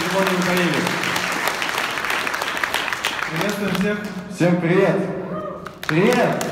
Григорий Михайлович. Приветствую всех. Всем привет. Привет.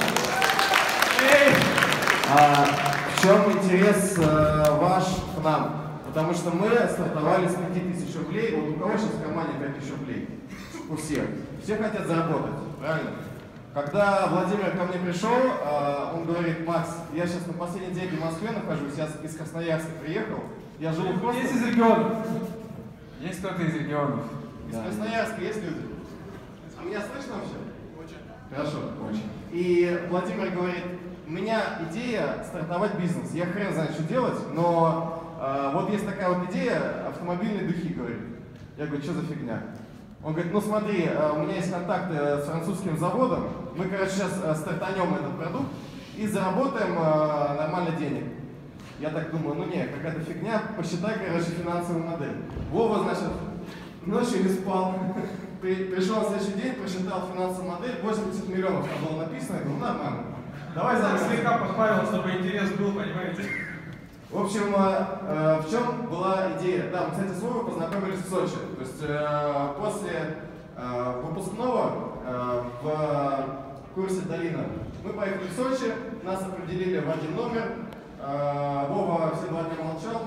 В чем интерес ваш к нам? Потому что мы стартовали с 5000 рублей. Вот у кого сейчас в кармане 5000 рублей? У всех. Все хотят заработать, правильно? Когда Владимир ко мне пришел, он говорит: Макс, я сейчас на последний день в Москве нахожусь, я из Красноярска приехал, я живу в Костроме. Есть из регионов? Есть кто-то из регионов? Из Красноярска есть люди? А меня слышно вообще? Очень. Хорошо, очень. И Владимир говорит: у меня идея стартовать бизнес, я хрен знает, что делать, но вот есть такая вот идея, автомобильные духи, говорит. Я говорю: что за фигня? Он говорит: ну смотри, у меня есть контакты с французским заводом, мы, короче, сейчас стартанем этот продукт и заработаем нормально денег. Я так думаю: ну не, какая-то фигня, посчитай, короче, финансовую модель. Вова, значит, ночью не спал, пришел на следующий день, посчитал финансовую модель, 80 миллионов там было написано, я думаю: нормально. Давай слегка подправил, чтобы интерес был, понимаете? В общем, в чем была идея? Да, мы, кстати, с Вовой познакомились в Сочи. То есть после выпускного в курсе Долина мы поехали в Сочи, нас определили в один номер. Вова все 2 дня молчал.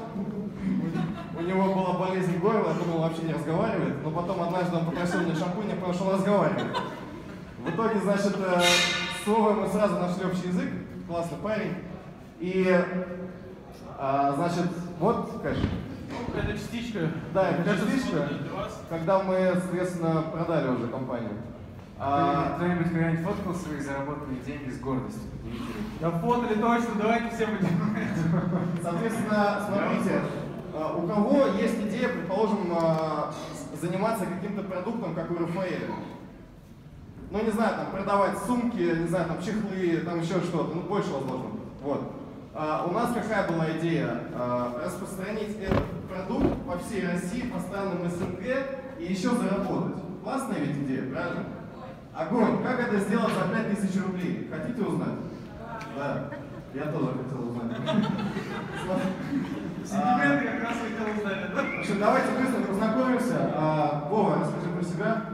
У него была болезнь горла, я думал, он вообще не разговаривает. Но потом однажды он попросил мне шампунь, я понял, что он разговаривает. В итоге, значит, с Вовой мы сразу нашли общий язык. Классный парень. И значит, вот, конечно. Ну, это частичка. Да, это частичка, когда мы, соответственно, продали уже компанию. Кто-нибудь когда-нибудь фоткал свои заработанные деньги с гордостью? Да фотали точно, давайте все будем. Соответственно, смотрите, у кого есть идея, предположим, заниматься каким-то продуктом, как у Рафаэля? Ну, не знаю, там, продавать сумки, не знаю, там, чехлы, там, еще что-то, ну, больше возможно. Вот. У нас какая была идея? Распространить этот продукт по всей России, по странам СНГ и еще заработать. Классная ведь идея, правильно? Огонь! Как это сделать за 5000 рублей? Хотите узнать? Да. Я тоже хотел узнать. Сентименты как раз хотел узнать, да? В общем, давайте быстро познакомимся. Вова, расскажи про себя.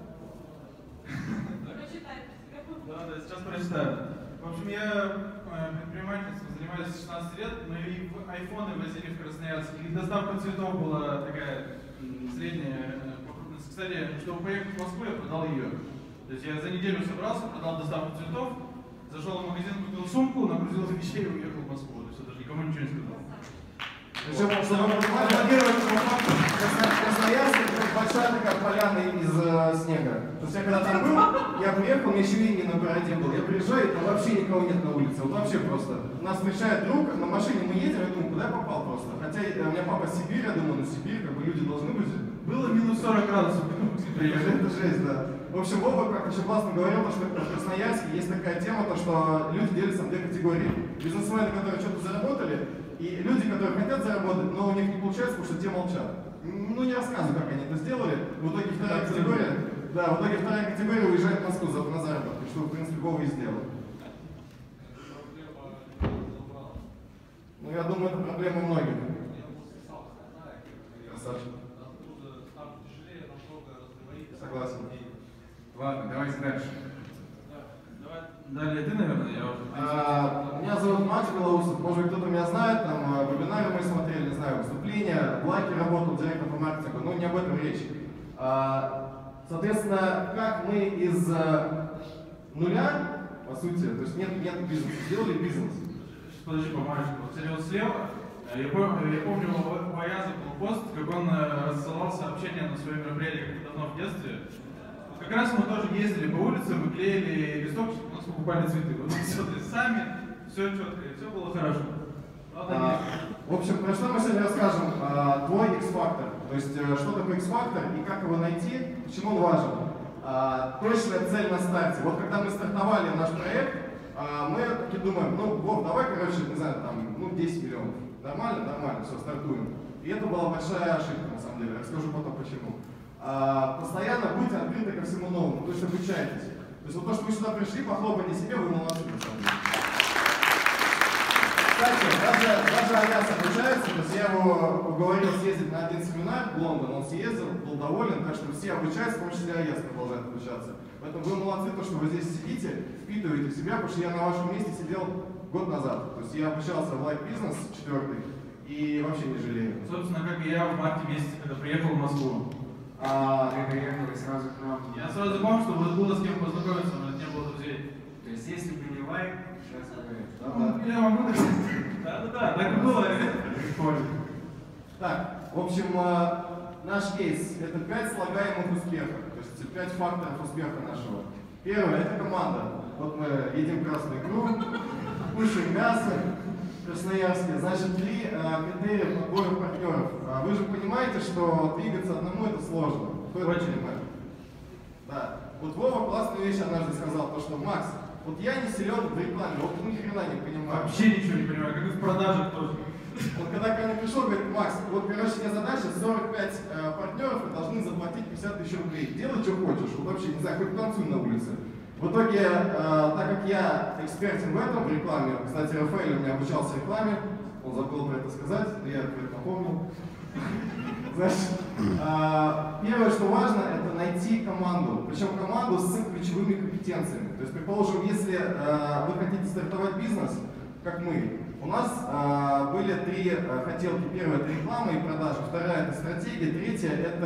Да, сейчас прочитаю. В общем, я предпринимательством занимаюсь с 16 лет, но и айфоны возили в Красноярск, и доставка цветов была такая средняя по крупности. Кстати, чтобы поехать в Москву, я продал ее. То есть я за неделю собрался, продал доставку цветов, зашел в магазин, купил сумку, нагрузил вещей и уехал в Москву. То есть я даже никому ничего не сказал. Причем, чтобы вы понимали, во-первых, Красноярск — это большая такая поляна из снега. То есть я когда там был, я приехал, у меня еще линии на бороде был. Я приезжаю, и там вообще никого нет на улице. Вот вообще просто. Нас встречает друг, на машине мы едем, я думаю, куда я попал просто. Хотя у меня папа с Сибири, я думаю, на Сибирь, как бы люди должны быть. Было минус 40 градусов. Это жесть, да. В общем, Вова как очень классно говорил, что в Красноярске есть такая тема, то, что люди делятся на 2 категории. Бизнесмены, которые что-то заработали, и люди, которые хотят заработать, но у них не получается, потому что те молчат. Ну, не рассказываю, как они это сделали. В итоге вторая категория, да, в итоге вторая категория уезжает в Москву на заработки, что, в принципе, Вова и сделал. Ну, я думаю, это проблема многих. Красавчик. Согласен. Ладно, давайте дальше. Далее ты, наверное, я уже... Меня зовут Макс Белоусов, может быть, кто-то меня знает, там вебинары мы смотрели, не знаю, выступления, в Лайке работал директор по маркетингу, но не об этом речь. Соответственно, как мы из нуля, по сути, то есть нет бизнеса, сделали бизнес. Подожди, по-маленькому. Кстати, вот слева, я помню, у Аяза был пост, как он рассылал сообщения на свои мероприятия как-то давно в детстве. Как раз мы тоже ездили по улице, мы клеили листочки, у нас покупали цветы. Вот все, то есть сами, все четко, все было хорошо. В общем, про что мы сегодня расскажем? Твой X-фактор. То есть, что такое X-фактор и как его найти, почему он важен. Точная цель на старте. Вот когда мы стартовали наш проект, мы таки думаем: ну, Вов, давай, короче, не знаю, там, ну, 10 миллионов. Нормально? Нормально, все, стартуем. И это была большая ошибка, на самом деле. Расскажу потом почему. Постоянно будьте открыты ко всему новому, то есть обучайтесь. То есть вот то, что вы сюда пришли, похлопайте себе, вы молодцы, на самом деле. Кстати, даже Аляс обучается, то есть я его уговорил съездить на один семинар в Лондон, он съездил, был доволен, так что все обучаются, в том числе Аляс продолжает обучаться. Поэтому вы молодцы, то, что вы здесь сидите, впитываете в себя, потому что я на вашем месте сидел год назад. То есть я обучался в Life Business 4 и вообще не жалею. Собственно, как и я в марте месяце, когда приехал в Москву. Ты приехал и сразу к нам. Я сразу помню, что было с кем познакомиться, но не было друзей. То есть, если бы не лайк, сейчас бы... Да. Я могу так сказать. Да, так и было. Прикольно. Так, в общем, наш кейс – это 5 слагаемых успехов, то есть 5 факторов успеха нашего. Первое – это команда. Вот мы едим красную икру, кушаем мясо в Красноярске. Значит, 3 критерия подбора партнеров. Вы же понимаете, что двигаться одному – это сложно. Кто это понимает? Да. Вот Вова классную вещь однажды сказал, то что «Макс, вот я не силен в рекламе, вот ни хрена не понимаю». Вообще ничего не понимаю, как и в продажах тоже. Вот когда ко мне пришел, говорит: «Макс, вот, короче, у меня задача 45 партнеров и должны заплатить 50 тысяч рублей. Делай, что хочешь, вот вообще, не знаю, хоть танцуй на улице». В итоге, так как я экспертен в этом, в рекламе, кстати, Рафаэль у меня обучался рекламе, он забыл про это сказать, но я про это напомнил. Значит, первое, что важно, это найти команду, причем команду с ключевыми компетенциями. То есть, предположим, если вы хотите стартовать бизнес, как мы, у нас были 3 хотелки. Первая – это реклама и продажи, вторая – это стратегия, третья –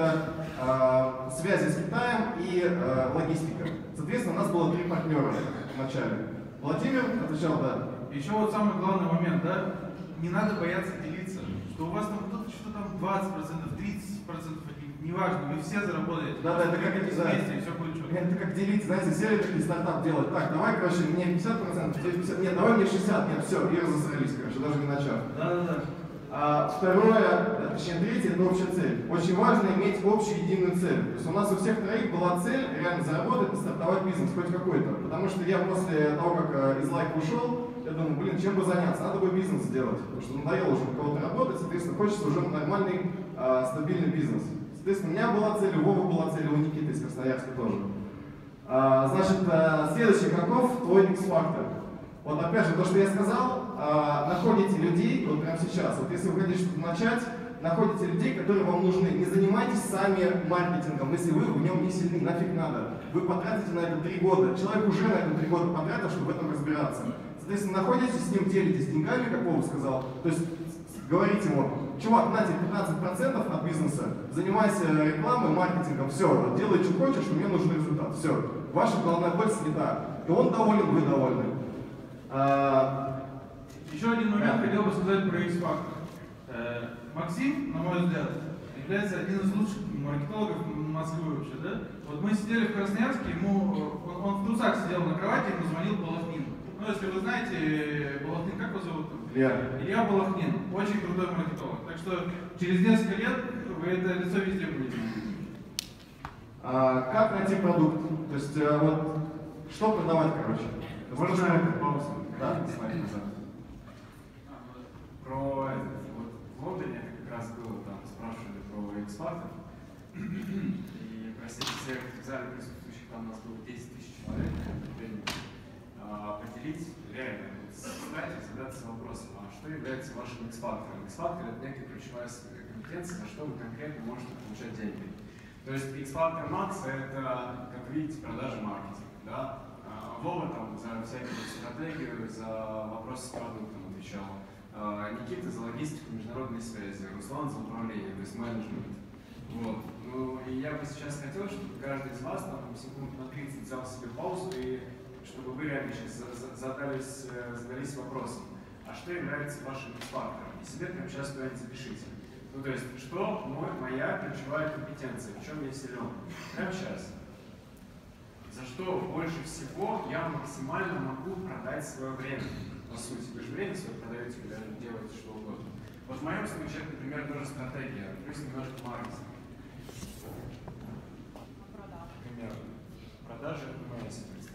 это связи с Китаем и логистика. Соответственно, у нас было 3 партнера в начале. Владимир отвечал «да». Еще вот самый главный момент, да? Не надо бояться делиться, что у вас там кто-то что-то там 20%, 30%, неважно, вы все заработаете. Да, это как это, вместе, и все будет четко. Это как делить, знаете, сели такие стартап делать. Так, давай, короче, мне 50%, тебе 50%, нет, давай мне 60%, нет, все, и разосрались, короче, даже не начав. Да. Второе, точнее третье, это общая цель. Очень важно иметь общую единую цель. То есть у нас у всех троих была цель реально заработать и стартовать бизнес, хоть какой-то. Потому что я после того, как из лайка ушел, я думаю, блин, чем бы заняться, надо бы бизнес сделать. Потому что надоело уже на кого-то работать, соответственно, хочется уже нормальный, стабильный бизнес. Соответственно, у меня была цель, у Вовы была цель, у Никиты из Красноярска тоже. Значит, следующий, каков твой X-фактор? Вот опять же, то, что я сказал, находите людей, вот прямо сейчас, вот если вы хотите что-то начать, находите людей, которые вам нужны. Не занимайтесь сами маркетингом, если вы в нем не сильны, нафиг надо. Вы потратите на это 3 года, человек уже на это 3 года потратил, чтобы в этом разбираться. Соответственно, находитесь с ним, делитесь деньгами, как Вова сказал, то есть говорите ему: чувак, на тебе 15% от бизнеса, занимайся рекламой, маркетингом, все, делай, что хочешь, но мне нужен результат, все. Ваша головная боль снята. И он доволен, вы довольны. Еще один момент хотел бы сказать про X-фактор. Максим, на мой взгляд, является одним из лучших маркетологов Москвы вообще, да? Вот мы сидели в Красноярске, он в трусах сидел на кровати, ему звонил Балахнин. Ну, если вы знаете, Балахнин, как его зовут? Илья Балахнин, очень крутой маркетолог. Так что через несколько лет вы это лицо везде будете. Как найти продукт? То есть, вот, что продавать, короче? Можно паузу? Да, смотри назад. Про этот, вот в Лондоне как раз было, там спрашивали про X-фактор. И просили всех в зале присутствующих, там у нас было 10 тысяч человек на это время, поделить реально, кстати, задаться вопросом, а что является вашим X-фактором? X-фактор — это некая ключевая компетенция, на что вы конкретно можете получать деньги. То есть X-фактор Макс — это, как видите, продажи, маркетинг, да? Вова там за всякую стратегию, за вопросы с продуктом отвечал. Никита за логистику, международные связи, Руслан за управление, то есть менеджмент. Вот. Ну и я бы сейчас хотел, чтобы каждый из вас там секунд на 30 взял себе паузу и чтобы вы реально сейчас задались вопросом, а что является вашим X-фактором? И себе прямо сейчас куда-нибудь запишите. Ну то есть, что моя ключевая компетенция, в чем я силен? Прямо сейчас. За что больше всего я максимально могу продать свое время. По сути, вы же время свое продаете, когда делаете что угодно. Вот в моем случае это, например, тоже стратегия, плюс немножко маркетинг. Примерно. Продажи — это моя ситуация.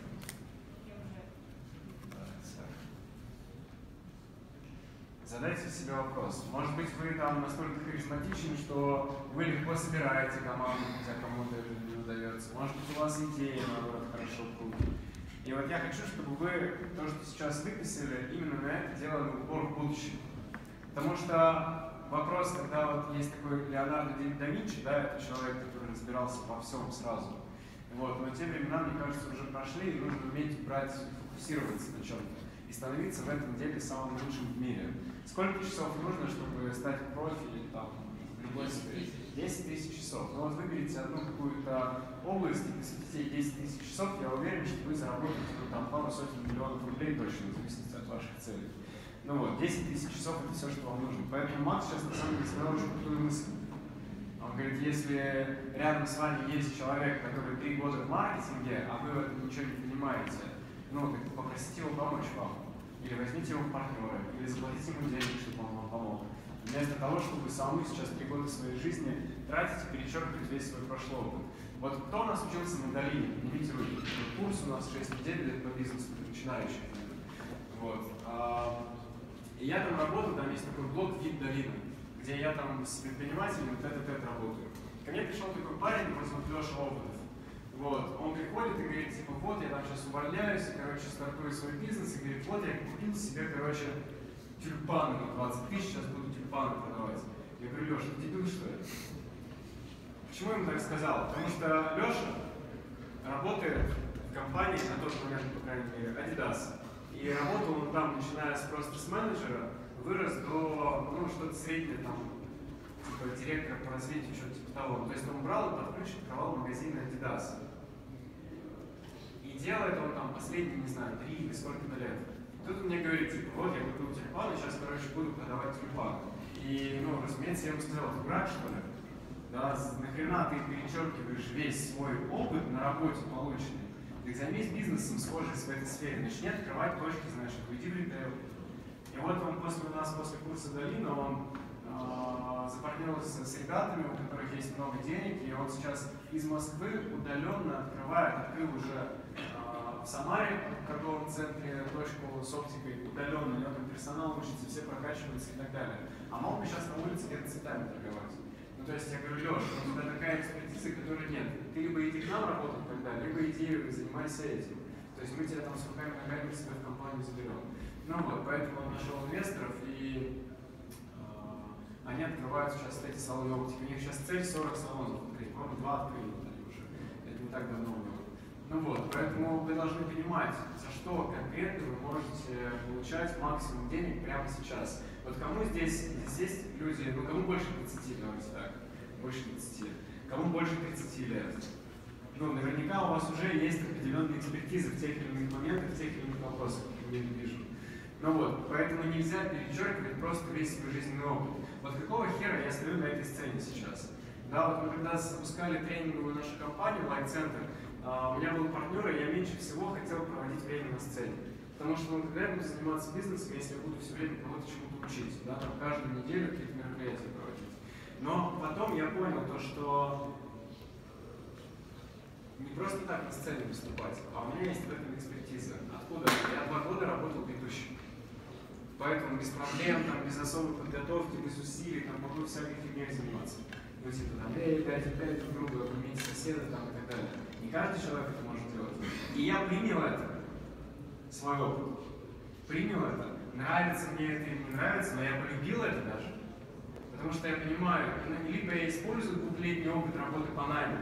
Задайте себе вопрос. Может быть, вы там настолько харизматичны, что вы легко собираете команду, хотя кому-то это не удается. Может быть, у вас идея, наоборот, хорошо крутит. И вот я хочу, чтобы вы то, что сейчас выписали, именно на это делали упор в будущем. Потому что вопрос, когда вот есть такой Леонардо да Винчи, да, это человек, который разбирался во всем сразу. Вот, но те времена, мне кажется, уже прошли, и нужно уметь брать, фокусироваться на чем-то и становиться в этом деле самым лучшим в мире. Сколько часов нужно, чтобы стать профи там, в любой сфере? 10 тысяч часов. Ну вот выберите одну какую-то область и посвятите ей 10 тысяч часов, я уверен, что вы заработаете там пару сотен миллионов рублей точно, в зависимости от ваших целей. Ну вот, 10 тысяч часов это все, что вам нужно. Поэтому Макс сейчас на самом деле сказал очень крутую мысль. Он говорит, если рядом с вами есть человек, который 3 года в маркетинге, а вы в этом ничего не понимаете, ну, так попросите его помочь вам. Или возьмите его в партнеры, или заплатите ему денег, чтобы он вам помог. Вместо того, чтобы самому сейчас 3 года своей жизни тратить и перечеркивать весь свой прошлый опыт. Вот кто у нас учился на Долине? Поднимите руки. Курс у нас 6 недель лет по бизнесу для начинающих. Вот. И я там работаю, там есть такой блог «Вид долины», где я там с предпринимателем тет-а-тет работаю. Ко мне пришел такой парень, его зовут Леша Опытов. Вот. Он приходит и говорит, типа, вот, я там сейчас увольняюсь, и, короче, стартую свой бизнес, и говорит, вот, я купил себе, короче, тюльпаны на 20 тысяч, сейчас буду тюльпаны продавать. Я говорю, Леша, ты дебил, что ли? Почему я ему так сказал? Потому что Леша работает в компании, на тот момент, по крайней мере, Adidas. И работал он там, начиная просто с менеджера, вырос до, ну, что-то среднее, там, типа, директора по развитию, что-то типа того. То есть он брал и под ключ открывал магазин Adidas. И делает он там последние, не знаю, 3 или сколько-то лет. Тут он мне говорит, типа, вот я купил тюльпаны, сейчас, короче, буду продавать тюльпаны. И, ну, разумеется, я ему сказал, ты брат, что ли? Да, нахрена ты перечеркиваешь весь свой опыт на работе полученный? Ты займись бизнесом, схожий в этой сфере, начни открывать точки, знаешь, уйди в ритейл. И вот он после курса Долина, он запартнерился с ребятами, у которых есть много денег, и он сейчас из Москвы удаленно открыл уже в Самаре, в торговом центре, точку с оптикой удаленно, у него там персонал учится, все прокачиваются и так далее. А мог бы сейчас на улице где-то цветами торговать. Ну, то есть я говорю, Леша, у тебя такая экспертиза, которой нет. Ты либо иди к нам работать тогда, либо иди занимайся этим. То есть мы тебя там с руками ногами к себе в компанию заберем. Ну вот, поэтому он нашел инвесторов, и они открывают сейчас эти салоны оптики. У них сейчас цель 40 салонов открыть, по-моему, 2 открыли уже. Это не так давно было. Ну вот, поэтому вы должны понимать, за что конкретно вы можете получать максимум денег прямо сейчас. Вот кому здесь люди, ну кому больше 30, давайте так, больше 30, кому больше 30 лет. Ну, наверняка у вас уже есть определенные экспертизы в тех или иных моментах, в тех или иных вопросах, как я вижу. Ну вот, поэтому нельзя перечеркивать просто весь свой жизненный опыт. Вот какого хера я стою на этой сцене сейчас? Да, вот мы когда запускали тренинговую нашу компанию, Light Center, у меня был партнер, и я меньше всего хотел проводить время на сцене. Потому что, ну, когда я буду заниматься бизнесом, если я буду все время кого-то чему-то учить, да, там каждую неделю какие-то мероприятия проводить. Но потом я понял то, что не просто так на сцене выступать, а у меня есть в этом экспертиза. Откуда? Я 2 года работал ведущим. Поэтому без проблем, там, без особой подготовки, без усилий, там, могу всякой фигней заниматься. Ну, типа, там, опять друг друга, обнимите соседа, там, и так далее. Не каждый человек это может делать. И я принял это, свой опыт. Принял это. Нравится мне это или не нравится, но я полюбил это даже. Потому что я понимаю, либо я использую 2-летний опыт работы по найму,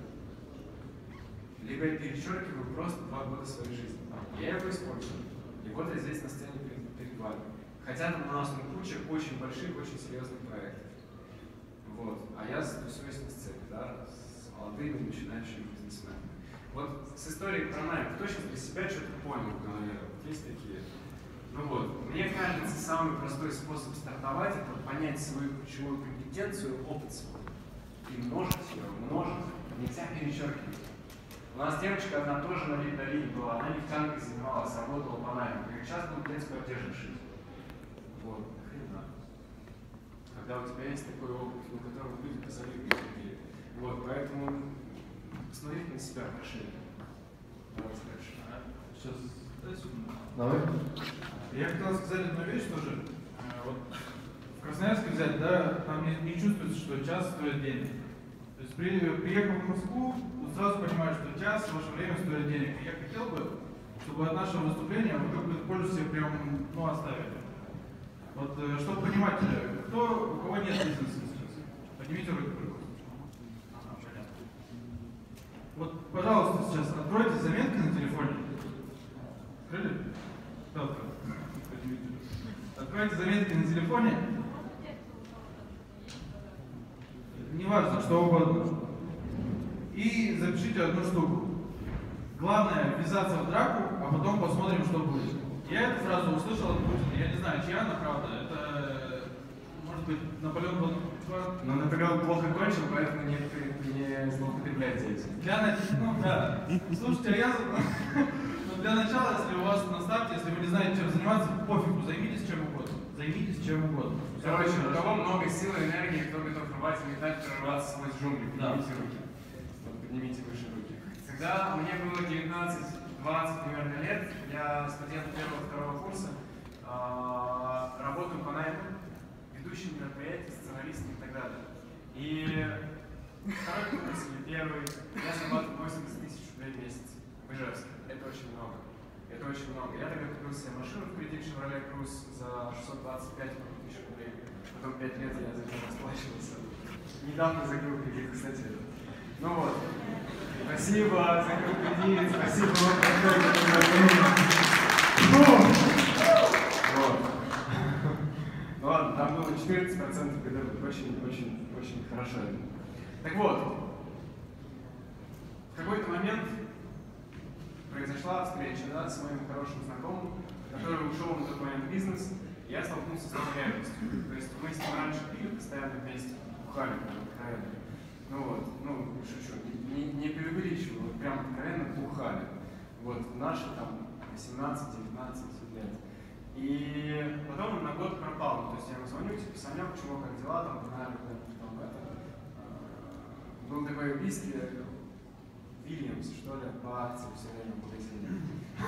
либо я перечеркиваю просто 2 года своей жизни. Я его использую. И вот я здесь на сцене перед вами. Хотя там у нас куча очень больших, очень серьезных проектов. Вот. А я тусуюсь на сцене, да, с молодыми начинающими бизнесменами. Вот с историей про найм, кто сейчас для себя что-то понял в голове? Вот есть такие. Ну вот, мне кажется, самый простой способ стартовать — это понять свою ключевую компетенцию, опыт свой. И множить ее, нельзя перечеркивать. У нас девочка одна тоже на Долине была, она нефтянкой занималась, работала по найму. Говорит, сейчас буду детскую одежду шить. Вот, хрена. Когда у тебя есть такой опыт, у которого люди позавидуют тебе. Вот, поэтому посмотрите на себя расширенно. Давайте дальше. Сейчас, дай секунду. Давай. Я хотел сказать одну вещь тоже. Вот в Красноярске взять, да, там не чувствуется, что час стоит денег. То есть приехав в Москву, сразу понимаешь, что час, ваше время стоит денег. И я хотел бы чтобы от нашего выступления вы какую-то пользу себе прям, ну, оставили. Вот, чтобы понимать, у кого нет бизнеса сейчас? Поднимите руки, пожалуйста. Ага, понятно. Вот, пожалуйста, сейчас откройте заметки на телефоне. Открыли? Кто открыл? Откройте заметки на телефоне. Неважно, что угодно. И запишите одну штуку. Главное ввязаться в драку, а потом посмотрим, что будет. Я эту фразу услышал от Путина. Я не знаю, чья она правда. Это, может быть, Наполеон был... Но Наполеон плохо кончил, поэтому не злоупотребляйте этим. Ну да. Слушайте, а я... Для начала, если у вас на старте, если вы не знаете, чем заниматься, пофигу, займитесь чем угодно. Займитесь чем угодно. Короче, у кого много сил и энергии, кто готов рвать и метать, прорваться сквозь джунгли, поднимите руки. Поднимите выше руки. Когда мне было 19-20 примерно лет, я студент первого-второго курса, работаю по найму, ведущим мероприятий, сценаристом и так далее. И второй курс или первый, я зарабатываю 80 тысяч рублей в месяц в Ижевске. Это очень много. Это очень много. Я тогда купил себе машину в кредит Chevrolet Cruze за 625 тысяч рублей. Потом 5 лет я за это расплачивался. Недавно закрыл кредит, кстати. Ну вот. Спасибо, закрыл кредит. Спасибо вам большое. Вот. Ну ладно, там было 14% годовых. Очень хорошо. Так вот. В какой-то момент произошла встреча, да, с моим хорошим знакомым, который ушел на тот момент в бизнес, и я столкнулся с этой реальностью. То есть мы с ним раньше пили постоянно вместе, бухали прям откровенно. Ну вот, ну, шучу, не преувеличиваю, вот прям откровенно бухали. Вот, наши там 18-19 лет. И потом он на год пропал, то есть я ему звоню, типа, Санек, чего, как дела, там, там это. Был такой виски, Вильямс, что ли, по акции все время в магазине.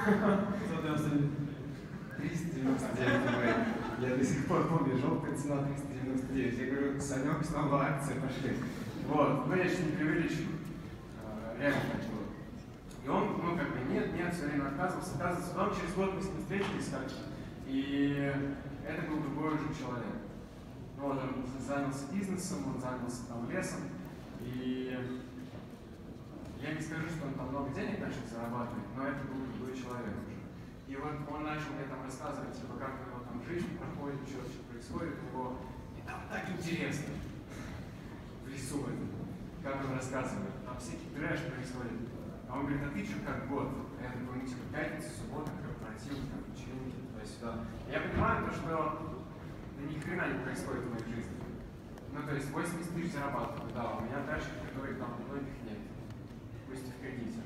399 рублей. Я до сих пор помню, желтая цена 399. Я говорю, Санек, снова акции пошли. Вот, ну я сейчас не преувеличиваю. Реально так было. И он, ну как бы, нет, все время отказывался. Потом через год мы с ним встретились как-то. И это был другой уже человек. Ну вот, он занялся бизнесом, он занялся там лесом. И я не скажу, что он там много денег начал зарабатывать, но это был другой человек уже. И вот он начал мне там рассказывать, типа, как у него там жизнь проходит, что происходит у него. И там так интересно. В лесу это. Как он рассказывает. Там всякий трэш происходит. А он говорит, а ты что, как год? А я такой, ну типа, пятница, суббота, корпоратив, там, вечеринки, туда-сюда. Я понимаю то, что ни хрена не происходит в моей жизни. Ну, то есть 80 тысяч зарабатываю, да, у меня тачки, которые там многих нет. Пусть и в кредите.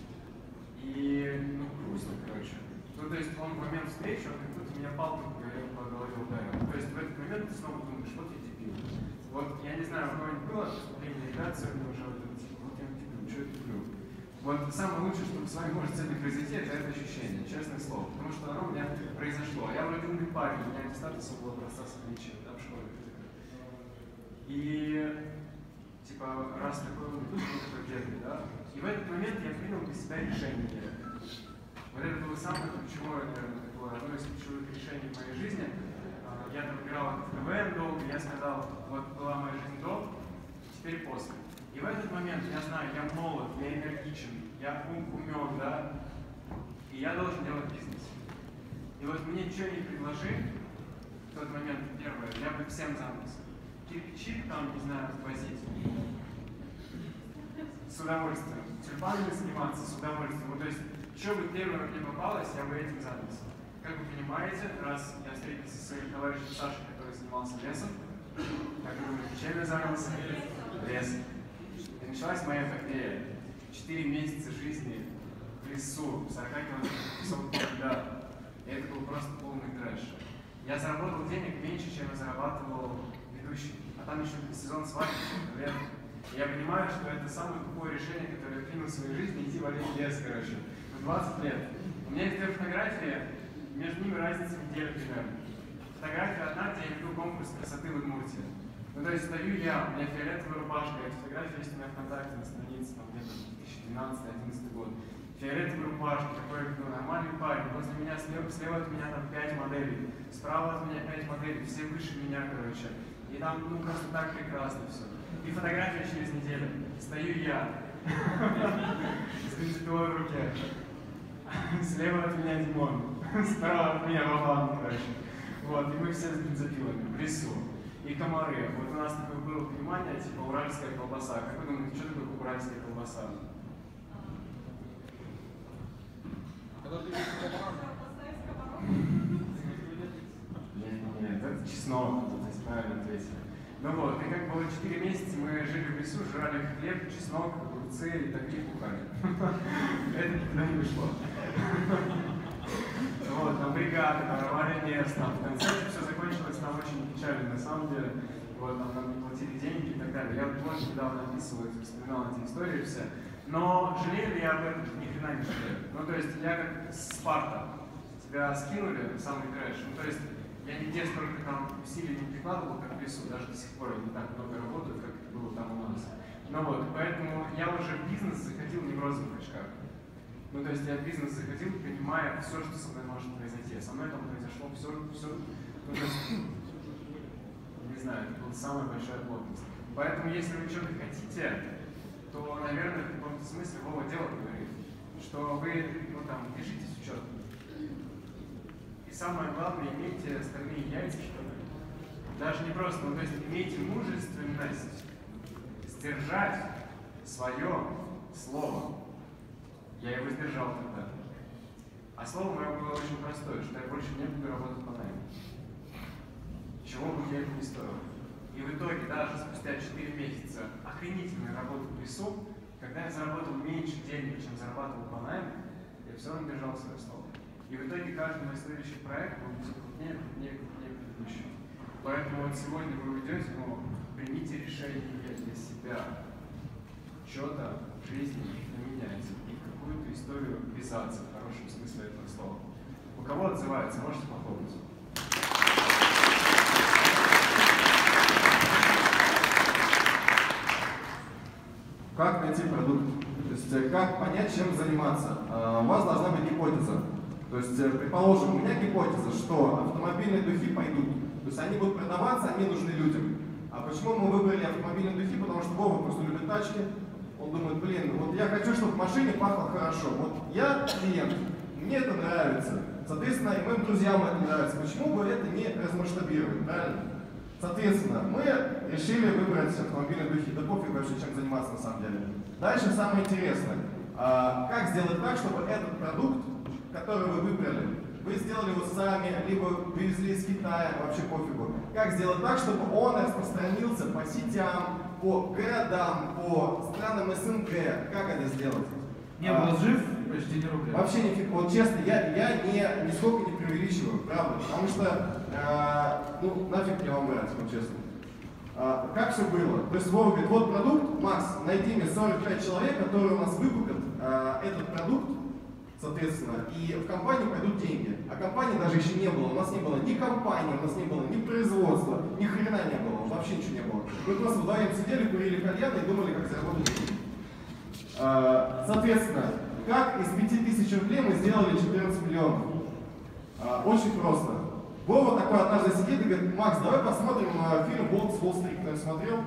И, ну, грустно, короче. Ну, то есть он в момент встречи, он как будто меня палкой по голове ударил. То есть в этот момент ты снова думаешь, вот я дебил. Вот, я не знаю, у кого-нибудь было выступление редакции, уже вот это, типа, вот я дебил, что я дебил. Вот самое лучшее, что с вами может сегодня произойти, это ощущение, честное слово. Потому что оно у меня произошло. Я вроде умный парень, у меня аттестат особого образца с отличием, да, в школе. И, типа, раз такой умный, такой бедный, да. И в этот момент я принял для себя решение. Вот это было самое ключевое, наверное, такое, одно из ключевых решений в моей жизни. Я там играл в КВН долго, я сказал, вот была моя жизнь до, теперь после. И в этот момент я знаю, я молод, я энергичен, я умен, да, и я должен делать бизнес. И вот мне ничего не предложи, в тот момент, первое, я бы всем занялся. Кирпичи там, не знаю, возить. С удовольствием. Тюльпанами заниматься с удовольствием. Вот, то есть, что бы первое мне попалось, я бы этим занялся. Как вы понимаете, раз я встретился со своим товарищем Сашей, который занимался лесом, как вы думаете, чем я занялся? Лесом. И началась моя эпопея. 4 месяца жизни в лесу, 40 километров да. И это был просто полный трэш. Я заработал денег меньше, чем я зарабатывал ведущий. А там еще сезон свадьбы, лет. Я понимаю, что это самое тупое решение, которое я принял в своей жизни, идти валить лес, короче. В 20 лет. У меня есть две фотографии, между ними разница в неделю примерно. Фотография одна, где я веду конкурс красоты в Удмуртии. Ну, то есть стою я, у меня фиолетовая рубашка, эта фотография есть у меня ВКонтакте на странице, там где-то 2012-2011 год. фиолетовой рубашке, такой нормальный парень. Возле меня, слева от меня там 5 моделей, справа от меня 5 моделей, все выше меня, короче. И там, ну, просто так прекрасно все. И фотография через неделю. Стою я с бензопилой в руке. Слева от меня Димон, справа от меня Вован, короче. Вот, и мы все с бензопилами в лесу. И комары. Вот у нас такое было понимание, типа уральская колбаса. Как вы думаете, что такое уральская колбаса? Нет, это чеснок, то есть правильно ответили. Ну вот, и как было 4 месяца, мы жили в лесу, жрали хлеб, чеснок, огурцы и такие бухали. Это никуда не вышло. Вот, там бригада, там авария мест, там в конце все закончилось там очень печально, на самом деле. Вот, там нам не платили деньги и так далее. Я вот недавно описывал, вспоминал эти истории все. Но жалею ли я об этом? Ни хрена не жалею. Ну, то есть я как Спарта. Тебя скинули в самый трэш. Ну, то есть я нигде столько там усилий не прикладывал, как в лесу. Даже до сих пор я не так много работаю, как это было там у нас. Ну вот, поэтому я уже в бизнес заходил не в розовых очках. Ну, то есть я в бизнес заходил, понимая все, что со мной может произойти. Со мной там произошло все, ну, то есть, не знаю, это была самая большая плотность. Поэтому, если вы что-то хотите, то, наверное, в каком-то смысле Вова дело говорит, что вы, ну, там, пишите учет. И самое главное, имейте остальные яйца, что ли. Даже не просто, ну, то есть имейте мужественность сдержать свое слово. Я его сдержал тогда. А слово мое было очень простое, что я больше не буду работать по найму. Чего бы я это не стоил. И в итоге, даже спустя 4 месяца охренительной работы в лесу, когда я заработал меньше денег, чем зарабатывал по найму, я все равно держал свое слово. И в итоге каждый мой следующий проект будет все крупнее, крупнее, крупнее предыдущего. Поэтому вот сегодня вы уйдете, но примите решение для себя. Что-то в жизни меняется. Какую-то историю ввязаться в хорошем смысле этого слова. У кого отзывается, можете похлопать. Как найти продукт? То есть как понять, чем заниматься? У вас должна быть гипотеза. То есть, предположим, у меня гипотеза, что автомобильные духи пойдут. То есть они будут продаваться, они нужны людям. А почему мы выбрали автомобильные духи? Потому что Вова просто любит тачки. Он думает, блин, вот я хочу, чтобы в машине пахло хорошо. Вот я клиент, мне это нравится. Соответственно, и моим друзьям это нравится. Почему бы это не размасштабировать, правильно? Соответственно, мы решили выбрать автомобильные духи. Да пофиг вообще, чем заниматься на самом деле. Дальше самое интересное. Как сделать так, чтобы этот продукт, который вы выбрали, вы сделали его сами, либо привезли из Китая, вообще пофигу. Как сделать так, чтобы он распространился по сетям, по городам, по странам СНГ? Как это сделать? Не был жив почти ни рубля. Вообще нифиг. Вот честно, я нисколько не преувеличиваю, правда. Потому что, ну, нафиг мне вам врать, вот честно. Как все было? То есть Вова говорит, вот продукт, Макс, найди мне 45 человек, которые у нас выкупят этот продукт, соответственно, и в компанию пойдут деньги. А компании даже еще не было. У нас не было ни компании, у нас не было ни производства, ни хрена не было, вообще ничего не было. Мы просто вдвоем сидели, курили кальян и думали, как заработать деньги. Соответственно, как из 5000 рублей мы сделали 14 миллионов? Очень просто. Вова такой однажды сидит и говорит, Макс, давай посмотрим фильм «Волк с Уолл-стрит». Кто смотрел?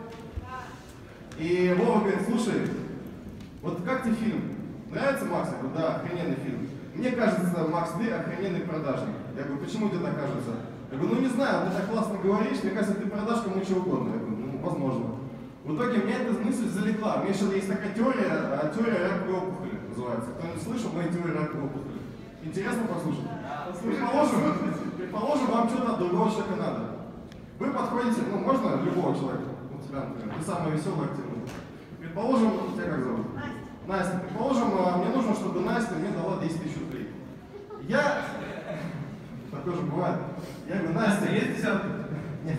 И Вова говорит, слушай, вот как тебе фильм? Нравится, Макс? Я говорю, да, охрененный фильм. Мне кажется, Макс, ты охрененный продажник. Я говорю, почему тебе так кажется? Я говорю, ну не знаю, ты так классно говоришь, мне кажется, ты продашь кому чего угодно. Я говорю, ну, возможно. В итоге меня эта мысль залегла. У меня еще есть такая теория раковой опухоли называется. Кто-нибудь слышал мою теорию раковой опухоли? Интересно послушать? Предположим, вам что-то от другого человека надо. Вы подходите, ну можно любого человека, вот тебя, например, ты самый веселый, активный. Предположим, тебя как зовут? Настя. Предположим, мне нужно, чтобы Настя мне дала 10 000 рублей. Я... Такое же бывает. Я говорю, Настя, есть десятка? Нет.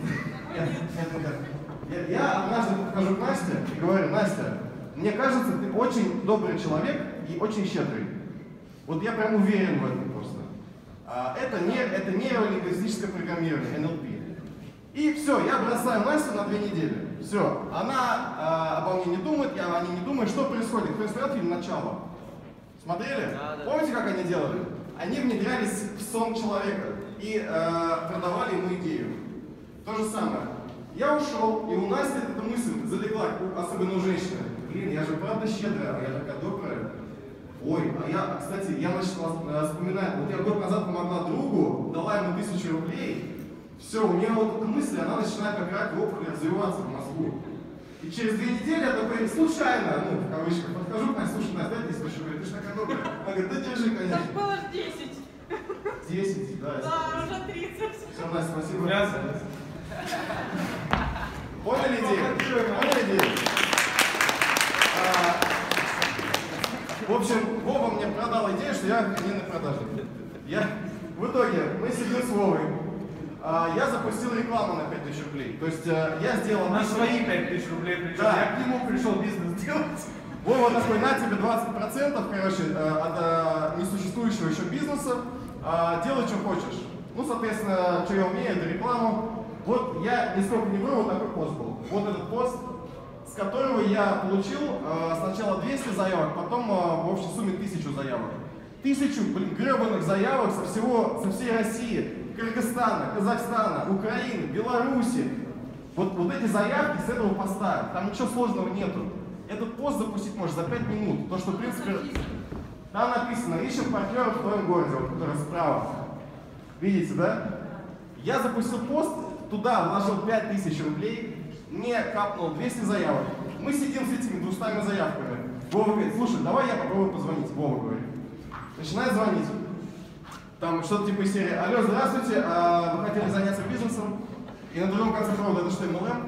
Я однажды подхожу к Насте и говорю, Настя, мне кажется, ты очень добрый человек и очень щедрый. Вот я прям уверен в этом просто. Это нейролингвистическое программирование, NLP. И все, я бросаю Настю на 2 недели. Все, она обо мне не думает, я о ней не думаю. Что происходит? Кто смотрел фильм «Начало»? Смотрели? Да. Помните, как они делали? Они внедрялись в сон человека и продавали ему идею. То же самое. Я ушел, и у Насти эта мысль залегла, особенно у женщины. Блин, я же правда щедрая, а я такая добрая. Ой, кстати, я начал вспоминать, вот я год назад помогла другу, дала ему 1000 рублей. Все, у нее вот эта мысль, она начинает как рак в опухоли развиваться в мозгу. И через 2 недели я такой случайно, ну, в кавычках, подхожу к Насте, слушай, Настя, дай 1000 рублей, ты же такая добрая. Она говорит, да держи, конечно. Так было ж 10. 10, да. Да, уже 30. Все, Настя, спасибо. Gracias. Поняли идею? Поняли идею? В общем, Вова мне продал идею, что я не на продаже. В итоге мы сидим с Вовой. Я запустил рекламу на 5000 рублей. То есть я сделал На свои 5000 рублей причем. Да. Я к нему пришел бизнес делать. Вова такой, на тебе 20%, короче, от несуществующего еще бизнеса. Делай, что хочешь. Ну, соответственно, что я умею, это рекламу. Вот я нисколько не вру, вот такой пост был. Вот этот пост, с которого я получил сначала 200 заявок, потом в общей сумме 1000 заявок. 1000, гребаных заявок со всей России, Кыргызстана, Казахстана, Украины, Беларуси. Вот эти заявки с этого поста, там ничего сложного нету. Этот пост запустить можешь за 5 минут. То, что, в принципе, там написано, ищем партнеров в твоем городе, вот, который справа. Видите, да? Я запустил пост, туда вложил 5000 рублей, мне капнул 200 заявок. Мы сидим с этими 200 заявками. Вова говорит, слушай, давай я попробую позвонить. Вова говорит. Начинает звонить. Там что-то типа из серии, алло, здравствуйте, вы хотели заняться бизнесом? И на другом конце провода, это что, MLM?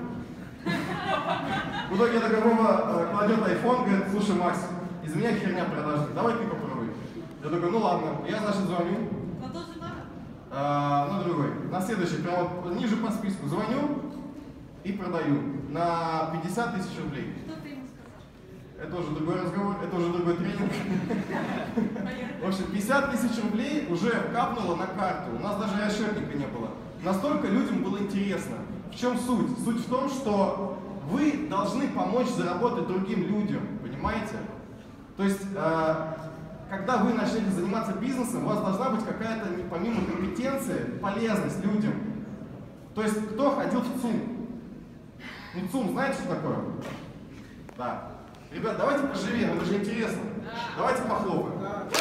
В итоге я такой, Вова кладет iPhone, говорит, слушай, Макс, из меня херня продажная, давай ты попробуй. Я такой, ну ладно, я, значит, звоню. На тот же номер? На другой. На следующий, прямо вот ниже по списку. Звоню и продаю на 50 000 рублей. Что ты ему сказал? Это уже другой разговор, это уже другой тренинг. В общем, 50 000 рублей уже капнуло на карту. У нас даже расчетника не было. Настолько людям было интересно. В чем суть? Суть в том, что вы должны помочь заработать другим людям, понимаете? То есть, когда вы начнете заниматься бизнесом, у вас должна быть какая-то, помимо компетенции, полезность людям. То есть, кто ходил в ЦУМ? Ну, ЦУМ, знаете, что такое? Да. Ребят, давайте поживем, это же интересно. Давайте похлопаем.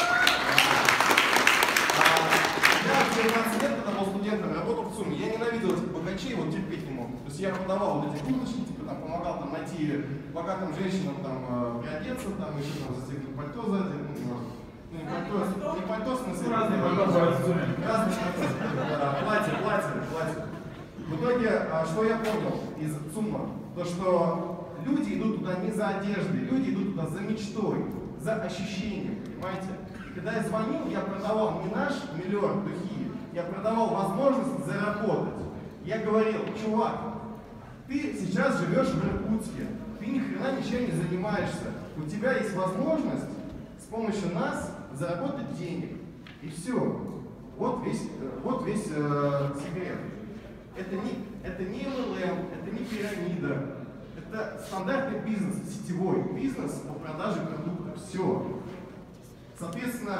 Я в 19 лет, когда был студентом, работал в ЦУМе, я ненавидел этих богачей, вот терпеть не мог. То есть я продавал вот эти курточки, типа там помогал там найти богатым женщинам там приодеться, там еще там застегнуть пальто сзади, ну не пальто, в смысле. Разные пальто бывают в ЦУМе. Разные пальто, платье. В итоге, что я понял из ЦУМа, то что люди идут туда не за одеждой, люди идут туда за мечтой, за ощущением, понимаете? И когда я звонил, я продавал не наш миллион духи, я продавал возможность заработать. Я говорил, чувак, ты сейчас живешь в Иркутске, ты ни хрена ничем не занимаешься, у тебя есть возможность с помощью нас заработать денег. И все. Вот весь секрет. Это не MLM, это не пирамида. Это стандартный бизнес, сетевой бизнес по продаже продукта. Все. Соответственно,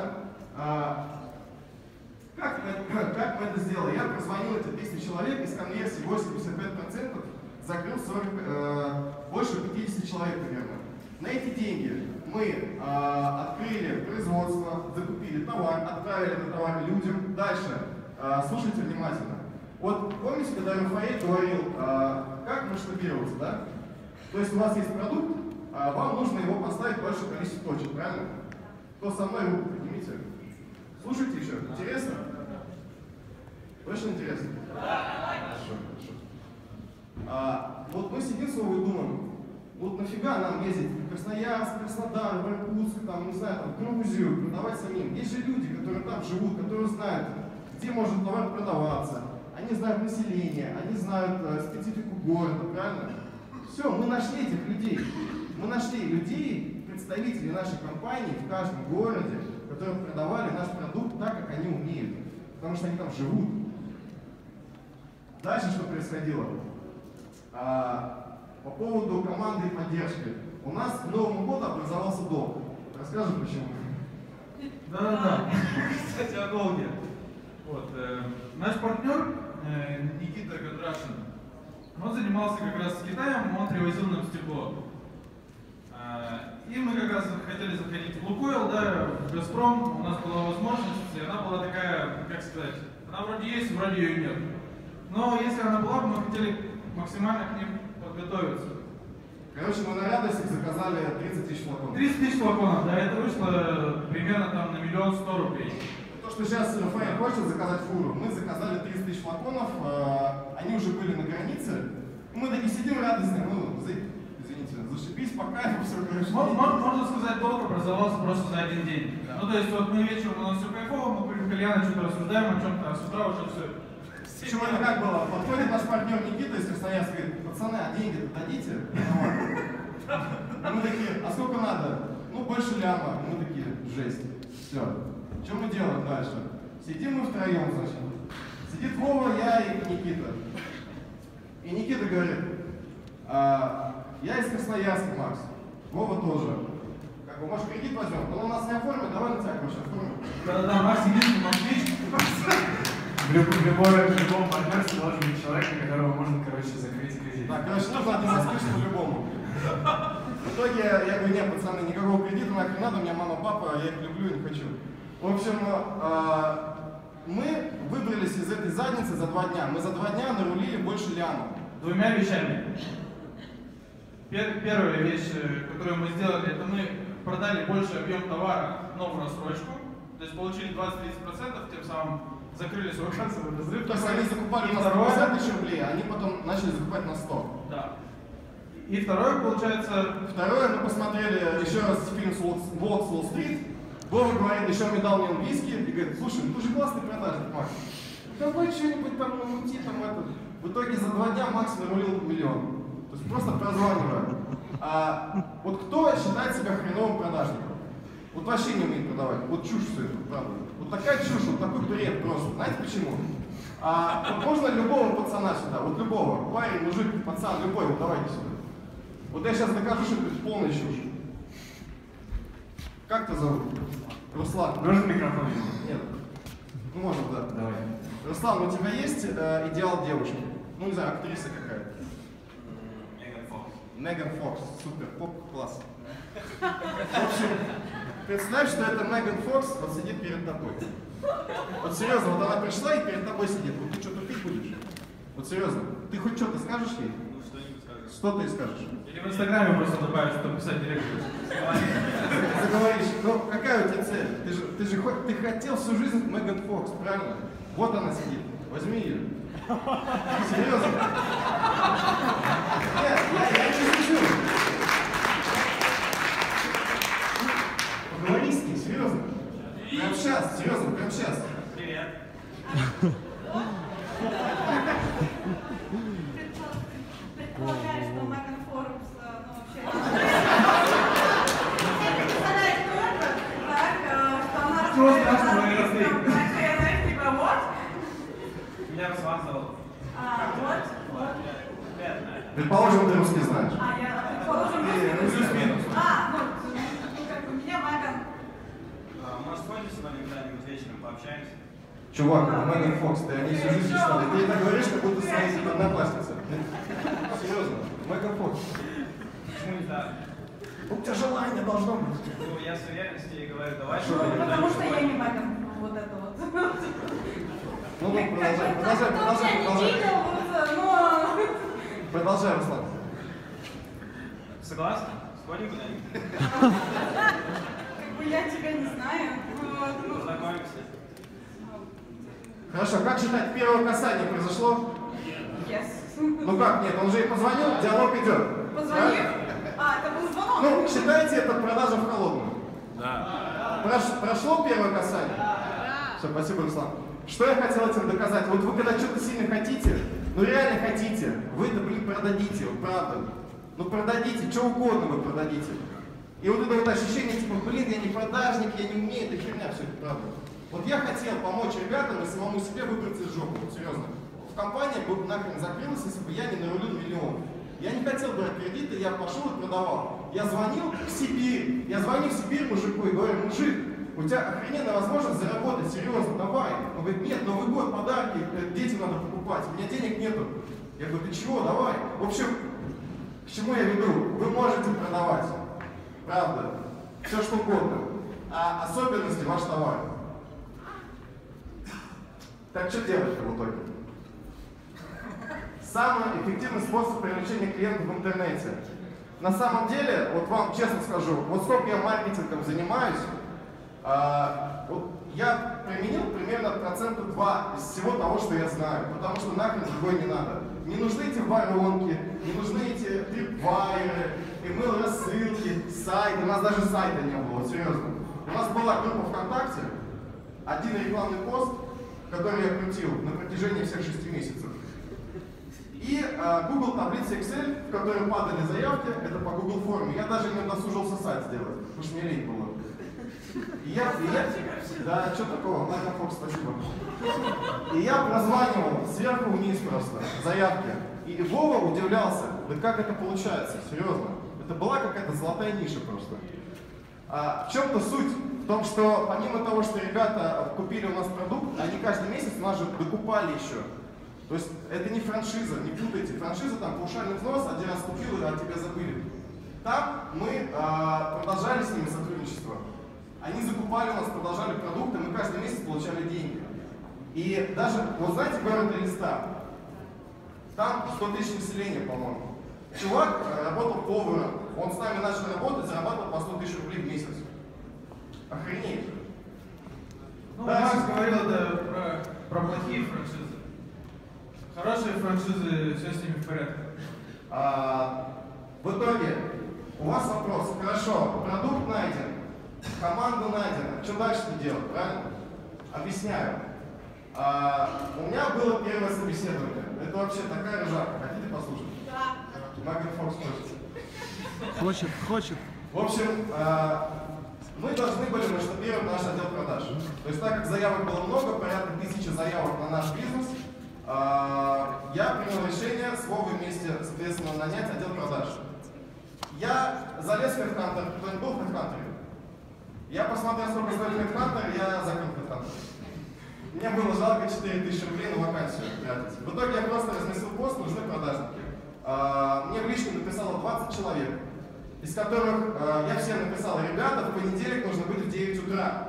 как мы это сделали? Я прозвонил эти 200 человек, из конверсии 85% закрыл больше 50 человек примерно. На эти деньги мы открыли производство, закупили товар, отправили этот товар людям. Дальше, слушайте внимательно. Вот помните, когда Рафаэль говорил, как масштабироваться, да? То есть у вас есть продукт, вам нужно его поставить в большее количество точек, правильно? Кто со мной, руку поднимите. Слушайте еще. Интересно? Точно интересно? Хорошо. Вот мы сидим с Вовой и думаем, вот нафига нам ездить в Красноярск, Краснодар, в Иркутск, там, не знаю, там, в Грузию, продавать самим. Есть же люди, которые там живут, которые знают, где может товар продаваться. Они знают население, они знают специфику города, правильно? Все, мы нашли этих людей. Мы нашли людей, представителей нашей компании в каждом городе, которые продавали наш продукт так, как они умеют. Потому что они там живут. Дальше что происходило? По поводу команды и поддержки. У нас к Новому году образовался долг. Расскажу почему. Да-да-да. Кстати, о долге. Вот, наш партнер Никита Кондрашин, он занимался как раз с Китаем, он привозил нам стекло. И мы как раз хотели заходить в Лукойл, да, в Газпром, у нас была возможность, и она была такая, как сказать, она вроде есть, вроде ее нет. Но если она была, мы хотели максимально к ним подготовиться. Короче, мы на радостях заказали 30 тысяч флаконов. 30 тысяч флаконов, да, это вышло примерно там на 1 100 000 рублей. То, что сейчас РФА хочет заказать фуру, мы заказали 30 тысяч флаконов, они уже были на границе. Мы такие сидим радостные, ну, извините, зашибись по кайфу, все хорошо. Можно сказать, долг образовался просто за один день. Да. Ну, то есть, вот мы вечером, у нас все кайфово, мы при кальяне что-то рассуждаем о чем-то, а с утра уже все. Причем это как было? Подходит наш партнер Никита из Красноярска, говорит: пацаны, а деньги дадите? Мы такие: а сколько надо? Ну, больше ляма. Мы такие: жесть. Все. Что мы делаем дальше? Сидим мы втроем, значит. Сидит Вова, я и Никита. И Никита говорит: я из Красноярска, Макс. Вова тоже. Как бы, может, кредит возьмем? Он у нас не оформит, давай на тебя, короче, оформим. Да-да-да, Макс, единственный москвич. В любом партнерстве должен быть человек, на которого можно, короче, закрыть кредит. Так, короче, нужно один москвич по-любому. В итоге я говорю: нет, пацаны, никакого кредита нахрен надо, у меня мама, папа, я их люблю и не хочу. В общем, мы выбрались из этой задницы за 2 дня. Мы за 2 дня нарулили больше ляма. 2 вещами. Первая вещь, которую мы сделали, это мы продали больше объем товара, но в рассрочку. То есть получили 20-30%, тем самым закрыли свой кассовый разрыв. То есть они закупали на 150 тысяч рублей, а они потом начали закупать на 100. Да. И второе, получается... Второе, мы посмотрели еще раз фильм «Волк с Уолл-стрит». Вова говорит, еще мне дал мне виски, и говорит: слушай, ну ты же классный продажник, Макс. Давай что-нибудь там намути, там это. В итоге за 2 дня Макс нарулил 1 000 000. То есть просто прозванивая. Вот кто считает себя хреновым продажником? Вот вообще не умеет продавать. Вот чушь все это, правда. Вот такая чушь, вот такой бред просто. Знаете почему? Вот можно любого пацана сюда, вот любого. Парень, мужик, пацан, любой, вот давайте сюда. Вот я сейчас докажу, что это полная чушь. Как тебя зовут? Руслан. Нужен микрофон? Нет. Ну, может, да. Давай. Руслан, у тебя есть идеал девушки? Ну, не знаю, актриса какая-то. Меган Фокс. Меган Фокс. Супер, поп, класс. В общем, представь, что это Меган Фокс вот сидит перед тобой. Вот серьезно, вот она пришла и перед тобой сидит. Вот ты что, тупить будешь? Вот серьезно. Ты хоть что-то скажешь ей? Ну, что-нибудь скажешь. Что ты скажешь? Или в Инстаграме просто добавишь, чтобы писать директ. Ты говоришь: ну какая у тебя цель? Ты хотел всю жизнь Меган Фокс, правильно? Вот она сидит. Возьми ее. Серьезно? Нет, я не шучу. Поговори с ней, серьезно. Прямо сейчас, серьезно, прямо сейчас. Привет. Предполагаю, что Меган Форбс, ну вообще... Не представляет, кто это, так, что она... Ничего страшного, я раздаю. Знаешь, типа, вот. Меня Руслан зовут. Вот. Предположим, ты русский знаешь. Я, предположим, Плюс-минус. ну как бы меня Меган. Может, сходим сегодня когда-нибудь вечером пообщаемся? Чувак, это Меган Фокс, ты о ней всю жизнь читал. Ты это говоришь, как будто своей одноклассница. Серьезно, Меган Фокс. Почему не так? У тебя желание должно быть. Ну, я с уверенностью говорю, давай. Потому что я не Меган. Вот это вот. Ну, продолжай. Продолжай, Руслан. Согласен? Сходим куда-нибудь? Как бы я тебя не знаю. Познакомимся. Хорошо, как считать, первое касание произошло? Yes. Ну как, нет, он же ей позвонил, диалог идет. Позвонил? Это был звонок. Ну, считайте это продажа в холодную. Да. Прошло первое касание? Все, спасибо, Руслан. Что я хотел этим доказать? Вот вы когда что-то сильно хотите, ну реально хотите, вы это, продадите, вот правда. Ну продадите, что угодно вы продадите. И вот это вот ощущение, типа, я не продажник, я не умею, это херня, все это правда. Вот я хотел помочь ребятам и самому себе выбраться из жопы, вот серьезно. В компании бы нахрен закрылась, если бы я не нарулил 1 000 000. Я не хотел брать кредиты, я пошел и продавал. Я звонил в Сибирь, мужику и говорю: мужик, у тебя охрененная возможность заработать, серьезно, давай. Он говорит, нет, Новый год, подарки, детям надо покупать, у меня денег нету. Я говорю, ты чего, давай. В общем, к чему я веду? Вы можете продавать, правда, все что угодно, а особенности ваш товар. Так что делать в итоге? Самый эффективный способ привлечения клиентов в интернете. На самом деле, вот вам честно скажу, вот сколько я маркетингом занимаюсь, вот я применил примерно 2% из всего того, что я знаю, потому что нахрен другой не надо. Не нужны эти воронки, не нужны эти трипвайеры, email-рассылки, сайты. У нас даже сайта не было, вот серьезно. У нас была группа ВКонтакте, один рекламный пост, который я крутил на протяжении всех 6 месяцев. И Google таблица Excel, в которой падали заявки, это по Google форме. Я даже не удосужился сайт сделать, потому что мне лень было. Да, что такого, Майкл Фокс, спасибо. И я прозванивал сверху вниз просто заявки. И Вова удивлялся, да как это получается, серьезно. Это была какая-то золотая ниша просто. В чем-то суть? В том, что помимо того, что ребята купили у нас продукт, они каждый месяц у нас же докупали еще. То есть это не франшиза, не путайте. Франшиза там паушальный взнос, один раз купил и от тебя забыли. Там мы продолжали с ними сотрудничество. Они закупали у нас, продолжали продукты, мы каждый месяц получали деньги. И даже, вот знаете, город Элиста, там 100 тысяч населения, по-моему. Чувак работал поваром, он с нами начал работать, зарабатывал по 100 тысяч рублей в месяц. Охренеть. Ну, Макс говорил это про плохие франшизы. Хорошие франшизы, все с ними в порядке. В итоге, у вас вопрос, хорошо, продукт найден, команда найдена, что дальше делать, правильно? Объясняю. У меня было первое собеседование. Это вообще такая ржака. Хотите послушать? Да. Майкл Фокс может. Хочет. В общем, мы должны были масштабировать наш отдел продаж. То есть, так как заявок было много, порядка 1000 заявок на наш бизнес, я принял решение с Вовой вместе, соответственно, нанять отдел продаж. Я залез в HeadHunter, кто-нибудь был в HeadHunter? Я посмотрел, сколько стоит HeadHunter, я закрыл HeadHunter. Мне было жалко 4000 рублей на вакансию тратить. В итоге я просто разместил пост, нужны продажники. Мне в личку написало 20 человек, из которых я всем написал, ребята, в понедельник нужно быть в 9 утра.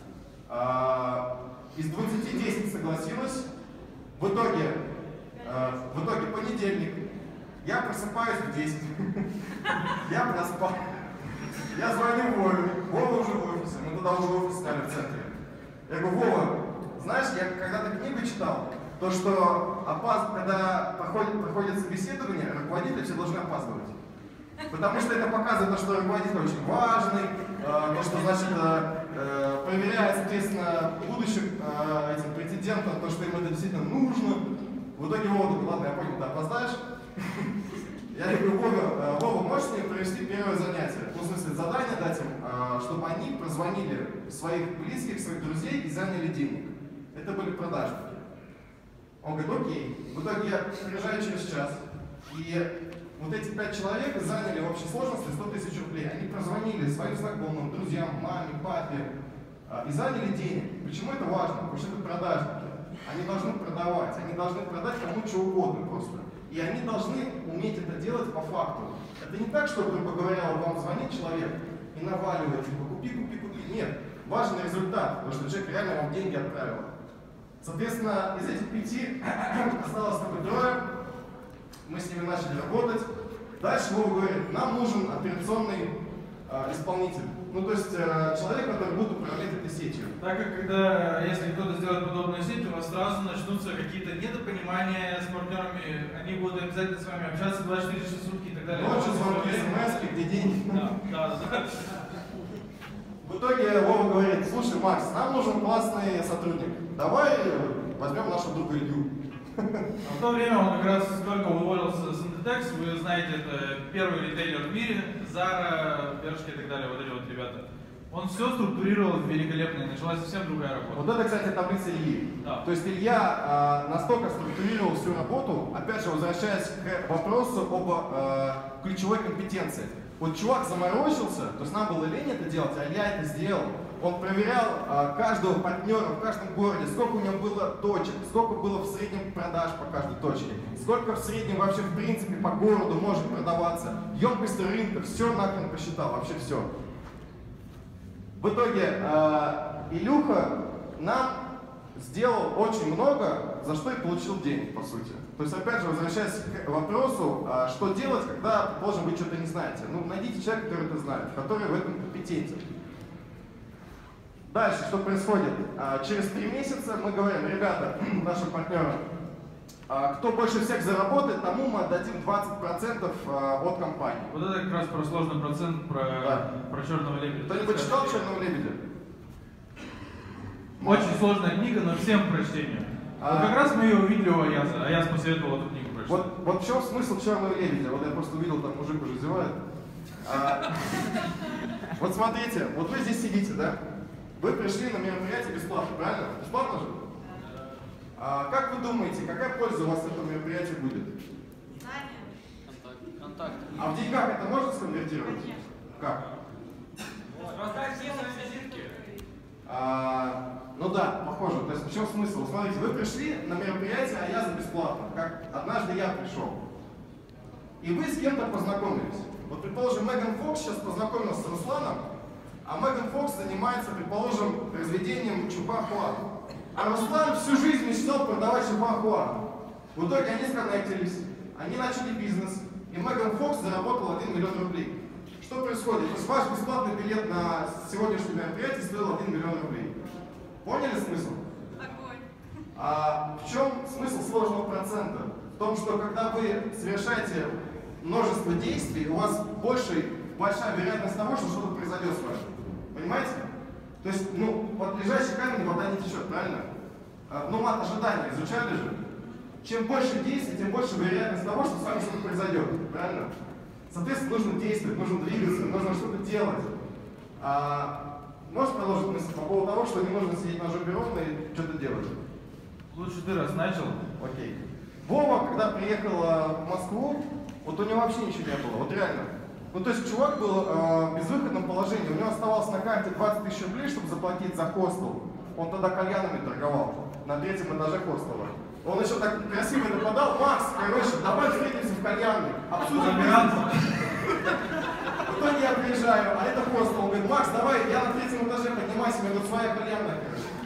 Из 20 10 согласилось. В итоге понедельник. Я просыпаюсь в 10. Я проспал. Я звоню Вове. Вова уже в офисе. Мы туда уже офис стали в центре. Я говорю, Вова, знаешь, я когда-то книгу читал, то, что когда проходит собеседование, руководители все должны опаздывать. Потому что это показывает, что руководитель очень важный, то, что, значит, проверяет, соответственно, будущим этим претендентам, то, что им это действительно нужно. В итоге Вова говорит, ладно, я понял, ты опоздаешь. Я говорю, Вова, можешь мне провести первое занятие? Ну, в смысле, задание дать им, чтобы они прозвонили своих близких, своих друзей и заняли денег. Это были продажники. Он говорит, окей. В итоге я приезжаю через час, и вот эти 5 человек заняли в общей сложности 100 тысяч рублей. Они прозвонили своим знакомым, друзьям, маме, папе и заняли денег. Почему это важно? Потому что это продажники. Они должны продавать, они должны продать кому что угодно просто. И они должны уметь это делать по факту. Это не так, что, грубо говоря, вам звонит человек и наваливает, типа, купи. Нет, важен результат, потому что человек реально вам деньги отправил. Соответственно, из этих 5 осталось только 3. Мы с ними начали работать. Дальше Вова говорит, нам нужен операционный исполнитель. Ну, то есть человек, который будет управлять этой сетью. Так как если кто-то сделает подобную сеть, у вас сразу начнутся какие-то недопонимания с партнерами, они будут обязательно с вами общаться 24 часа в сутки и так далее. Ночью звонки, смс, где деньги. Да. В итоге Вова говорит, слушай, Макс, нам нужен классный сотрудник. Давай возьмем нашего друга Илью. В то время он как раз только уволился с Inditex, вы знаете, это первый ритейлер в мире, Zara, Bershka и так далее, вот эти вот ребята. Он все структурировал великолепно, и началась совсем другая работа. Вот это, кстати, таблица Ильи. Да. То есть Илья настолько структурировал всю работу, опять же, возвращаясь к вопросу об ключевой компетенции. Вот чувак заморочился, то есть нам было лень это делать, а Илья это сделал. он проверял каждого партнера в каждом городе, сколько у него было точек, сколько было в среднем продаж по каждой точке, сколько в среднем вообще в принципе по городу может продаваться, емкость рынка, все нахрен посчитал, вообще все. В итоге Илюха нам сделал очень много, за что и получил денег, по сути. То есть, опять же, возвращаясь к вопросу, что делать, когда, предположим, вы что-то не знаете. Ну, найдите человека, который это знает, который в этом компетентен. Дальше, что происходит? Через 3 месяца мы говорим, ребята, нашим партнерам, кто больше всех заработает, тому мы отдадим 20% от компании. Вот это как раз про сложный процент, про черного лебедя. Кто-нибудь читал «Черного лебедя»? Очень сложная книга, но всем к прочтению. Вот как раз мы ее увидели у Аяза, Аяз посоветовал эту книгу прочитать. Вот в чем смысл «Черного лебедя»? Вот я просто увидел, там мужик уже зевает. Вот смотрите, вот вы здесь сидите, да? Вы пришли на мероприятие бесплатно, правильно? Бесплатно же? Как вы думаете, какая польза у вас от этого мероприятия будет? Знания. Контакт. А в деньгах это можно сконвертировать? Конечно. Как? Раздать все визитки. Ну да, похоже. То есть в чем смысл? Смотрите, вы пришли на мероприятие Аяза бесплатно, как однажды я пришел. И вы с кем-то познакомились. Вот, предположим, Меган Фокс сейчас познакомилась с Русланом, а Меган Фокс занимается, предположим, произведением Чихуахуа. А Руслан всю жизнь мечтал продавать Чихуахуа. В итоге они сконнектились, они начали бизнес, и Меган Фокс заработала 1 миллион рублей. Что происходит? То есть ваш бесплатный билет на сегодняшнее мероприятие стоил 1 миллион рублей. Поняли смысл? Огонь. А в чем смысл сложного процента? В том, что когда вы совершаете множество действий, у вас большая вероятность того, что что-то произойдет с вами. Понимаете? То есть, под лежащий камень вода не течет, правильно? Мат ожидания изучали же. Чем больше действий, тем больше вероятность того, что с вами что-то произойдет, правильно? Соответственно, нужно действовать, нужно двигаться, нужно что-то делать. Можешь продолжить мысль по поводу того, что не нужно сидеть на жопе ровно и что-то делать? Лучше ты раз начал. Окей. Вова, когда приехал в Москву, вот у него вообще ничего не было, вот реально. То есть чувак был в безвыходном положении, у него оставалось на карте 20 000 рублей, чтобы заплатить за хостел. Он тогда кальянами торговал на 3-м этаже хостела. Он еще так красиво нападал: Макс, давай встретимся в кальянной, обсудим бизнес. В итоге я приезжаю, а это хостел. Он говорит: Макс, давай, я на 3-м этаже, поднимайся, у меня тут своя кальянная,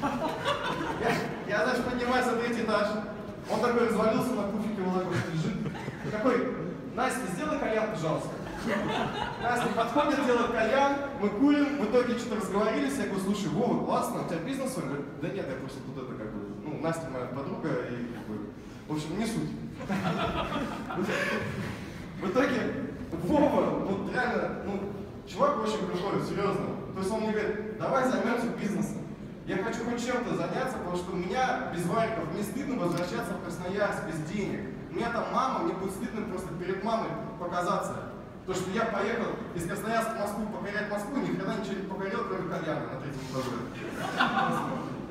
Я, значит, поднимаюсь на 3-й этаж. Он такой развалился на пуфике, вот такой лежит. Такой: Настя, сделай кальян, пожалуйста. Настя подходит, делает кальян, мы курим, в итоге что-то разговорились, я говорю: слушай, Вова, классно, у тебя бизнес? Он говорит: да нет, я просто тут это как бы, Настя моя подруга, и как бы, в общем, не суть. В итоге Вова, реально, чувак очень крутой, серьезно. То есть он мне говорит: давай займемся бизнесом. Я хочу хоть чем-то заняться, потому что у меня без вариков, мне стыдно возвращаться в Красноярск без денег. У меня там мама, мне будет стыдно просто перед мамой показаться. То, что я поехал из Красноярска в Москву покорять Москву, ни хрена ничего не покорил, кроме кальяна на 3-м этаже.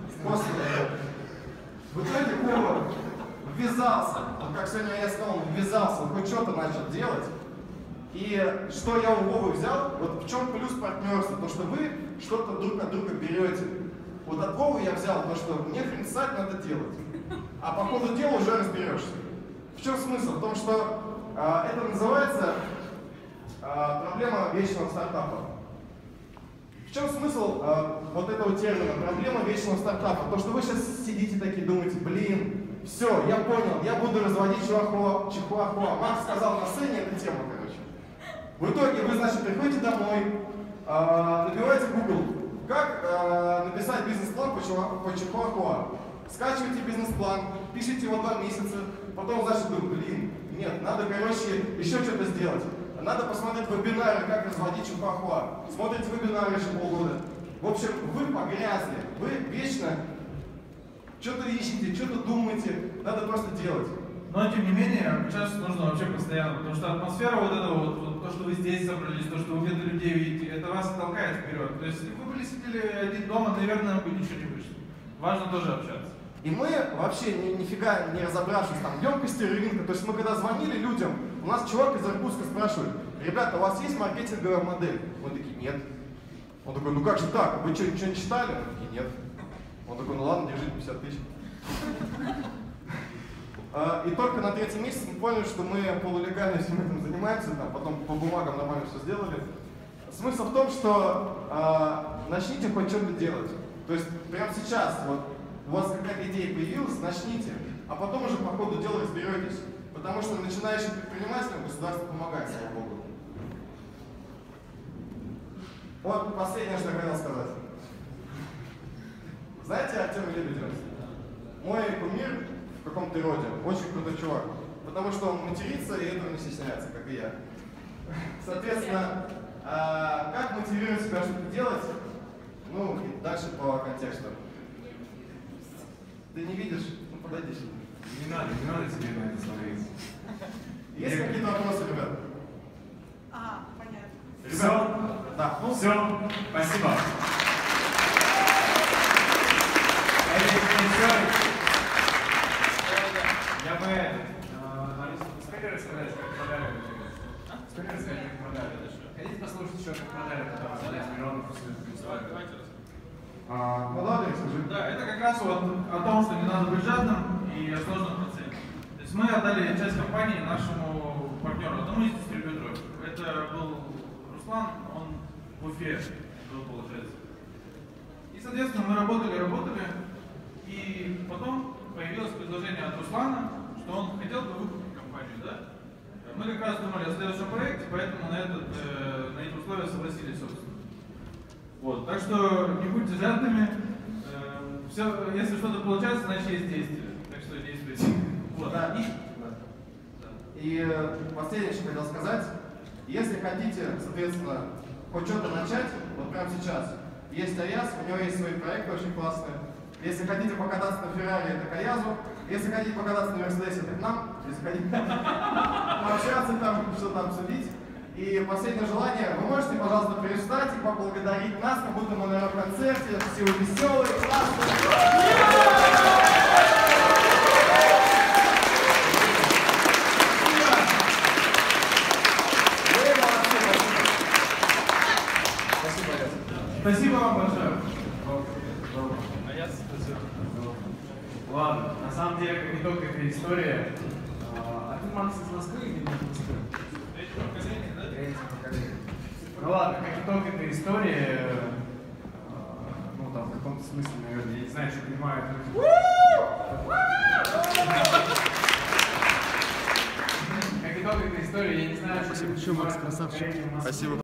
В итоге Вова ввязался, как сегодня я сказал, он ввязался, он хоть что-то начал делать. И что я у Вовы взял, вот в чем плюс партнерства, то, что вы что-то друг от друга берете. Вот от Вовы я взял то, что мне хрен ссать, надо делать. А по ходу дела уже разберешься. В чем смысл? В том, что это называется проблема вечного стартапа. В чем смысл вот этого термина, проблема вечного стартапа? То, что вы сейчас сидите такие, думаете: блин, все, я понял, я буду разводить чихуахуа. Макс сказал на сцене эту тему, короче. В итоге вы, значит, приходите домой, набиваете Google, как написать бизнес-план по чихуахуа. Скачиваете бизнес-план, пишите его 2 месяца, потом, значит, думаете: блин, нет, надо, короче, еще что-то сделать. Надо посмотреть вебинары, как разводить чихуахуа. Смотрите вебинары еще полгода. В общем, вы погрязли, вы вечно что-то ищете, что-то думаете, надо просто делать. Но, тем не менее, сейчас нужно вообще постоянно, потому что атмосфера вот этого, вот то, что вы здесь собрались, то, что вы где-то людей видите, это вас толкает вперед. То есть, если бы вы были сидели один дома, наверное, бы ничего не вышло. Важно тоже общаться. И мы вообще нифига не разобравшись там емкости рынка, то есть мы когда звонили людям, у нас чувак из Иркутска спрашивает: ребята, у вас есть маркетинговая модель? Мы такие: нет. Он такой, ну как же так, вы что, ничего не читали? И нет. Он такой, ну ладно, держите 50 тысяч. И только на третий месяц мы поняли, что мы полулегально всем этим занимаемся, там, потом по бумагам нормально все сделали. Смысл в том, что начните хоть что-то делать. То есть прямо сейчас вот, у вас какая-то идея появилась, начните, а потом уже по ходу дела разберетесь. Потому что начинающим предпринимателям государство помогает, слава богу. Вот последнее, что я хотел сказать. Знаете Артема Лебедева? Мой кумир в каком-то роде, очень крутой чувак. Потому что он матерится и этого не стесняется, как и я. Соответственно, как мотивировать себя что-то делать? Ну, и дальше по контексту. Ты не видишь? Ну, подойди сюда. Не надо тебе на это смотреть. Есть какие-то вопросы, ребят? Понятно. Все? Да. Ну, все. Спасибо. Я бы успели рассказать, как продали? Успели рассказать, как продали? Хотите послушать еще, как продали, потом задать миллионов Давайте расскажем. Ну ладно, скажи. Да, это как раз вот о том, что не надо быть жадным и о сложном процессе. То есть мы отдали часть компании нашему партнеру, одному из дистрибьюторов. Это был Руслан, он в Уфе был, получается. И, соответственно, мы работали, и потом появилось предложение от Руслана, что он хотел бы выкупить компанию, да? Мы как раз думали о следующем проекте, поэтому на эти условия согласились, собственно. Вот, так что не будьте жадными. Все, если что-то получается, значит есть действие. Так что действуйте. Вот. Да. И последнее, что хотел сказать. Если хотите, соответственно, хоть что-то начать, вот прямо сейчас, есть Аяз, у него есть свои проекты очень классные. Если хотите покататься на Феррари, это к Аязу. Если хотите покататься на Мерседесе, это к нам. Если хотите пообщаться там, что там обсудить. И последнее желание, вы можете, пожалуйста, перестать и поблагодарить нас, как будто мы на рок-концерте, все веселые, классные. Спасибо вам большое. Ладно, на самом деле, как итог этой истории, а ты, Макс, из Москвы или не из Москвы? Ну ладно, как итог этой истории, ну там в каком-то смысле, наверное, я не знаю, что понимают люди. Как итог этой истории, я не знаю, что люди понимают. Спасибо.